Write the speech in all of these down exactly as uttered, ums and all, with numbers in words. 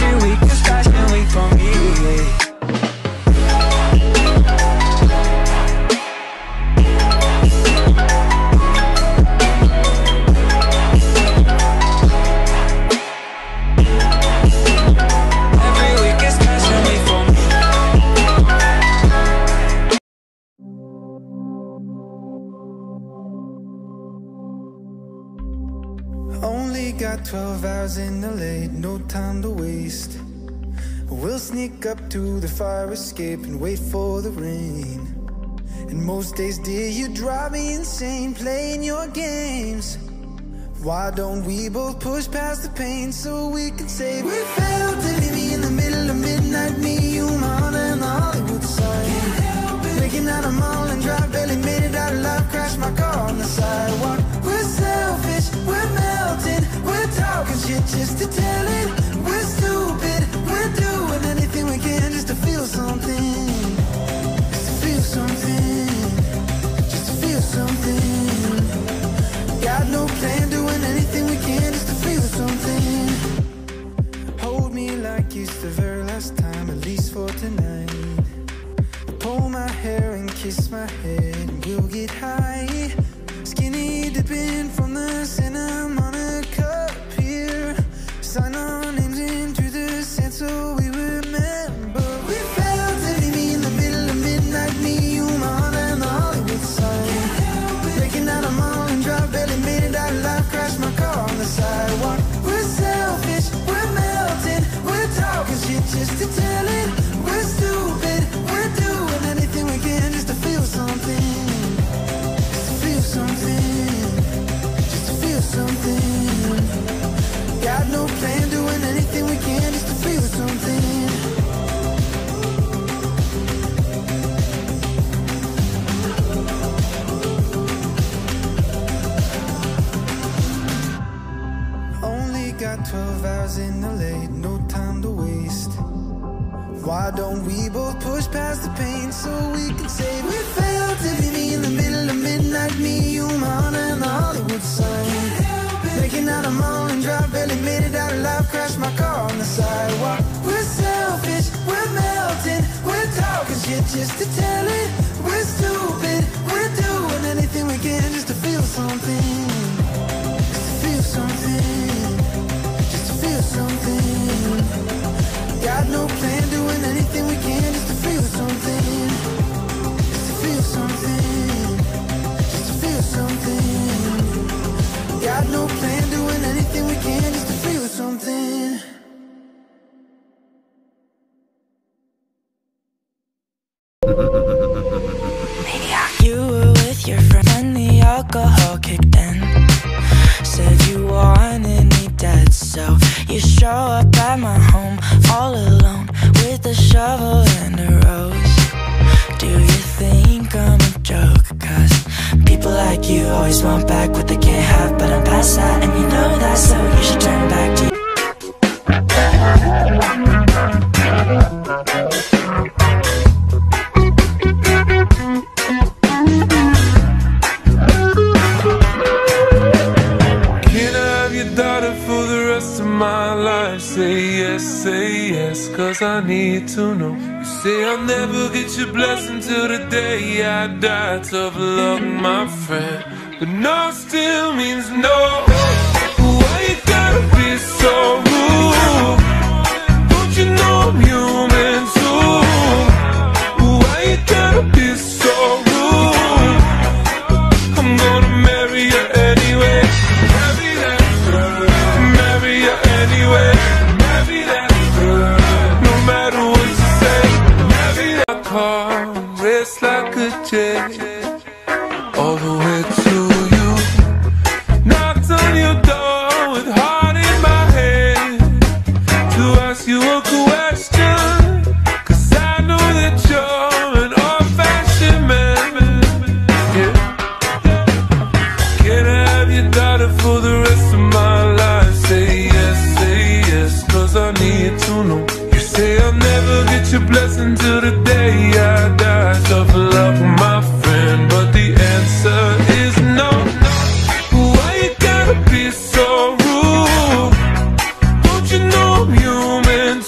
Every week is fashion week for me. Only got twelve hours in the late, no time to waste. We'll sneak up to the fire escape and wait for the rain. And most days, dear, you drive me insane playing your games. Why don't we both push past the pain so we can say we failed to leave me in the middle of midnight, me, you, my honor, and the Hollywood sign. Making out a mall and drive, barely made it out alive, crashed my car on the sidewalk. We're selfish, we're melting, we're talking shit just to tell it. We're stupid, we're doing anything we can just to feel something. Just to feel something, just to feel something. Got no plan, doing anything we can just to feel something. Hold me like it's the very last time, at least for tonight. Pull my hair and kiss my head and we'll get high. Skinny dipping from the cinnamon on a cup here. Sign our names into the sand so we remember. We fell to leave me in the middle of midnight, me, you, my honor, and the Hollywood sign. Breaking out a mall and drive, barely made it out alive, crashed my car on the sidewalk. We're selfish, we're melting, we're talking shit just to tell it. We're stupid, we're doing anything we can just to feel something. Just to feel something, just to feel something. Got no plan, doing anything we can just to feel something. Only got twelve hours in the late, no time to waste. Why don't we both push past the pain so we can say we failed to leave me in the middle of midnight, me, you, my honor, and the Hollywood sign. Making out a mall and drive, barely made it out alive, crashed my car on the sidewalk. We're selfish, we're melting, we're talking shit just to tell it. We're stupid, we're doing anything we can just to feel something. Just to feel something, just to feel something. Got no plan, doing anything we can just to feel something. Just to feel something, just to feel something. Got no plan, doing anything we can just to feel something. You were with your friend when the alcohol kicked in. Said you wanted me dead, so you show up at my home all alone with a shovel and a rose. Do you think I'm a joke? Cause people like you always want back what they can't have, but I'm past that and you know that, so you should turn back to you. My life, say yes, say yes, cause I need to know. You say I'll never get your blessing till the day I die. Tough luck, my friend, but no still means no. Why you gotta be so rude? Don't you know I'm human too? Why you gotta be so rude? I'm gonna marry you anyway. Marry that girl, marry you anyway. Marry that girl, no matter what you say. Marry that car, race like a jet, all the way to you. Knocked on your door with heart in my head to ask you a question, cause I know that you're an old-fashioned man. Yeah. Can I have your daughter for the rest of my life? Say yes, say yes, cause I need to know. You say I'll never get your blessing till the day I die. Tough luck, my friend, but the answer is no. Why you gotta be so rude? Don't you know I'm human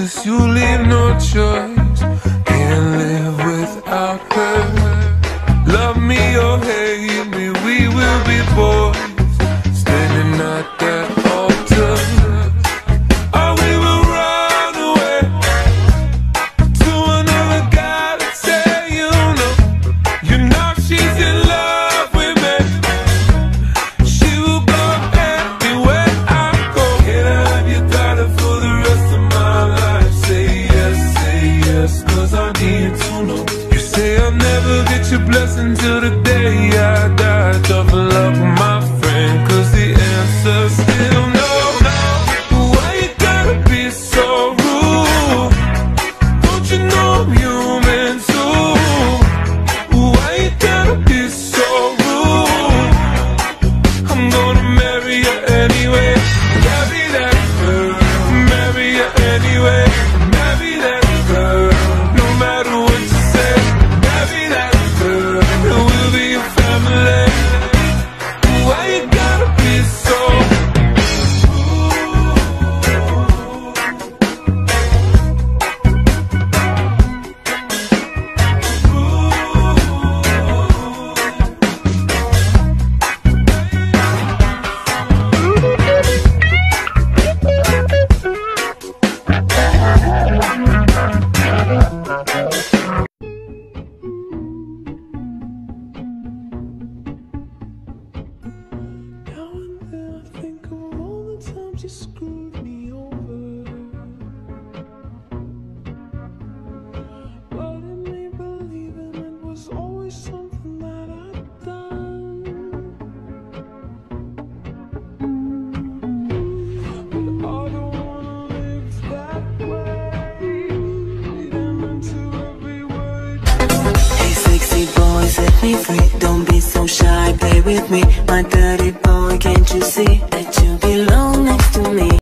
'cause you leave no choice. Can't live without her. Love me or hate me, we will be boys, standing at that altar. Or we will run away to another guy to say you know, you know she's in love with me. She will go anywhere I go. Can I have your daughter for the rest of my life? Say yes, say yes, 'cause I need to know. You say I'll never get your blessing till the day I die. Tough luck, my friend, 'cause the answer's still no. Why you gotta be so rude? Don't you know I'm human too? Why you gotta be so rude? I'm gonna marry you anyway. Marry that girl, marry you anyway. Marry that girl, no matter what you say. Marry that girl, and we'll be a family. Why you gotta be so rude? Now and then I think of all the times you screwed me over, but it made believing it was always something that I'd done. But I don't wanna live that way, reading into every word. Hey sexy boy, set me free. Don't be so shy, play with me. My dirty boy, can't you see that you belong next to me?